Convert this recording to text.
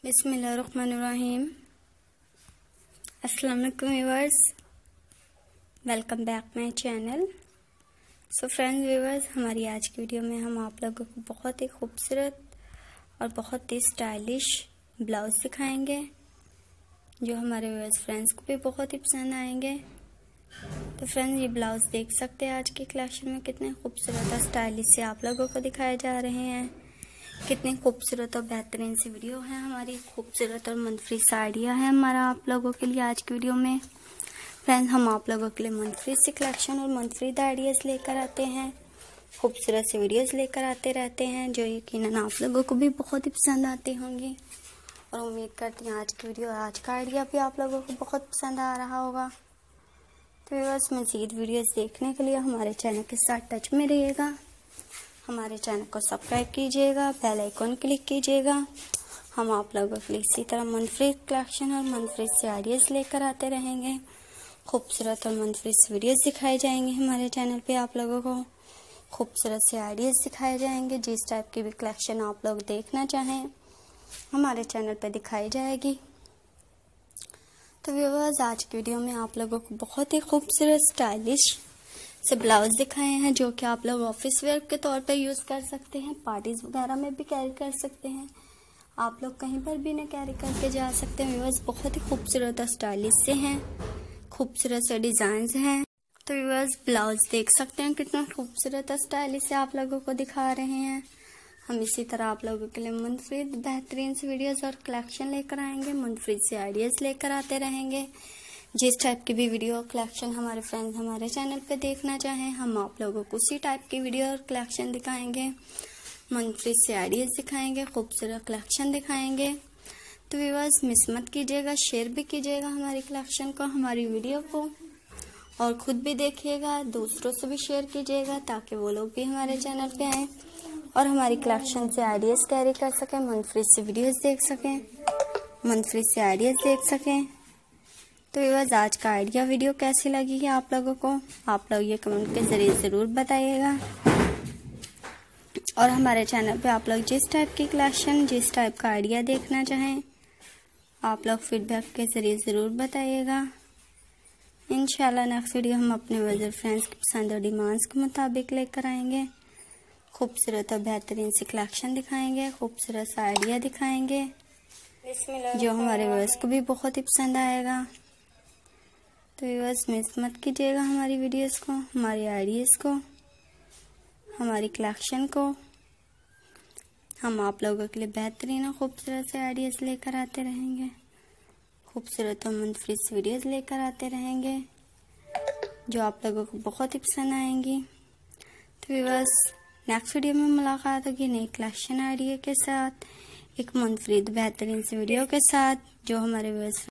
बिस्मिल्लाहिर्रहमानिर्रहीम। अस्सलाम वालेकुम viewers, welcome back my channel. So friends viewers, हमारी आज की वीडियो में हम आप लोगों को बहुत ही खूबसूरत और बहुत ही स्टाइलिश ब्लाउज दिखाएंगे जो हमारे व्यूअर्स फ्रेंड्स को भी बहुत ही पसंद आएंगे। तो फ्रेंड्स, ये ब्लाउज देख सकते हैं आज की कलेक्शन में कितने खूबसूरत और स्टाइलिश से आप लोगों को दिखाए जा रहे हैं। कितनी खूबसूरत और बेहतरीन सी वीडियो है हमारी, खूबसूरत और मंद-फ्री साड़ियाँ हैं हमारा आप लोगों के लिए आज की वीडियो में। फ्रेंड्स, हम आप लोगों के लिए मंद-फ्री सी कलेक्शन और मंद-फ्री दाड़ियाँ लेकर आते हैं, खूबसूरत सी वीडियोस लेकर आते रहते हैं जो यकीनन आप लोगों को भी बहुत ही पसंद आती होंगी। और उम्मीद करती हैं आज की वीडियो, आज का आइडिया भी आप लोगों को बहुत पसंद आ रहा होगा। तो व्यूअर्स, मज़ीद वीडियोस देखने के लिए हमारे चैनल के साथ टच में रहिएगा, हमारे चैनल को सब्सक्राइब कीजिएगा, बेल आइकन क्लिक कीजिएगा। हम आप लोगों के लिए इसी तरह मंद-फ्री कलेक्शन और मंद-फ्री से आइडियाज़ लेकर आते रहेंगे। खूबसूरत और मंद-फ्री से वीडियोस दिखाए जाएंगे हमारे चैनल पे आप लोगों को, खूबसूरत से आइडियाज़ दिखाए जाएंगे। जिस टाइप की भी कलेक्शन आप लोग देखना चाहें हमारे चैनल पे दिखाई जाएगी। तो व्यूअर्स, आज की वीडियो में आप लोगों को बहुत ही खूबसूरत स्टाइलिश से ब्लाउज दिखाए हैं जो कि आप लोग ऑफिस वेयर के तौर पर यूज़ कर सकते हैं, पार्टीज वगैरह में भी कैरी कर सकते हैं, आप लोग कहीं पर भी इन्हें कैरी करके जा सकते हैं। व्यूअर्स, बहुत ही खूबसूरत और स्टाइलिश से हैं, खूबसूरत से डिज़ाइंस हैं। तो व्यूअर्स, ब्लाउज देख सकते हैं कितना खूबसूरत और स्टाइलिश से आप लोगों को दिखा रहे हैं। हम इसी तरह आप लोगों के लिए मंद-फ्री बेहतरीन से वीडियोस और कलेक्शन लेकर आएंगे, मंद-फ्री से आइडियाज़ लेकर आते रहेंगे। जिस टाइप की भी वीडियो कलेक्शन हमारे फ्रेंड्स हमारे चैनल पे देखना चाहें हम आप लोगों को उसी टाइप की वीडियो और कलेक्शन दिखाएंगे, मंद-फ्री से आइडियाज़ दिखाएंगे, खूबसूरत कलेक्शन दिखाएंगे। तो व्यूअर्स, मिस मत कीजिएगा, शेयर भी कीजिएगा हमारी कलेक्शन को, हमारी वीडियो को, और ख़ुद भी देखिएगा, दूसरों से भी शेयर कीजिएगा ताकि वो लोग भी हमारे चैनल पे आएँ और हमारी कलेक्शन से आइडियाज़ कैरी कर सकें, मंद-फ्री से वीडियोज़ देख सकें, मंद-फ्री से आइडियाज़ देख सकें। तो व्यूअर्स, आज का आइडिया वीडियो कैसी लगी है आप लोगों को, आप लोग ये कमेंट के ज़रिए ज़रूर बताइएगा। और हमारे चैनल पे आप लोग जिस टाइप की कलेक्शन, जिस टाइप का आइडिया देखना चाहें आप लोग फीडबैक के ज़रिए ज़रूर बताइएगा। इंशाल्लाह नेक्स्ट वीडियो हम अपने व्यूअर्स फ्रेंड्स की पसंद और डिमांड्स के मुताबिक लेकर आएंगे, खूबसूरत और बेहतरीन सी कलेक्शन दिखाएंगे, खूबसूरत सा आइडिया दिखाएंगे जो हमारे व्यूअर्स को भी बहुत ही पसंद आएगा। तो व्यूअर्स, मिस मत कीजिएगा हमारी वीडियोस को, हमारी आइडियाज़ को, हमारी कलेक्शन को। हम आप लोगों के लिए बेहतरीन और खूबसूरत से आइडियाज़ लेकर आते रहेंगे, खूबसूरत और मंद-फ्री से वीडियोस लेकर आते रहेंगे जो आप लोगों को बहुत ही पसंद आएंगी। तो व्यूअर्स, नेक्स्ट वीडियो में मुलाकात होगी नई कलेक्शन आइडिया के साथ, एक मंद-फ्री बेहतरीन से वीडियो के साथ जो हमारे व्यूअर्स